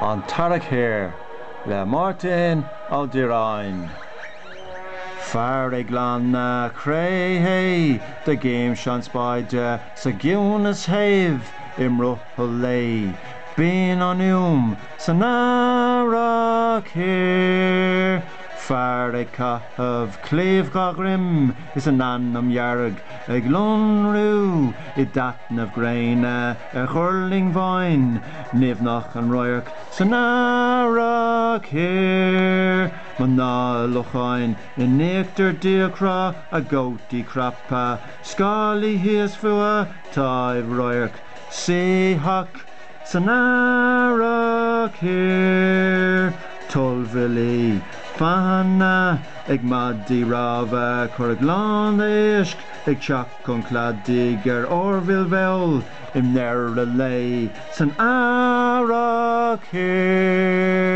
an tEarrach here le Máirtín ó Direáin. Fear ag lan na cré de game sean spáide sa giúnas haimh imruthal lé. Bíonn an sa tEarrach here. Fear ag cathamh cléomh gagrim is an annam dhearg ag lunrú I datnamh gréine churling bhain nimhnach an roiarc sa tEarrach here. Man ná lucháin in néachtar diacra a gouti crappa scálaí híos fua taibh roiarc séhach sa tEarrach here. Tolvili fanna ag maddi rava chur glán éisc ag teach chun cladig orville vel im neir a lei san tEarrach here.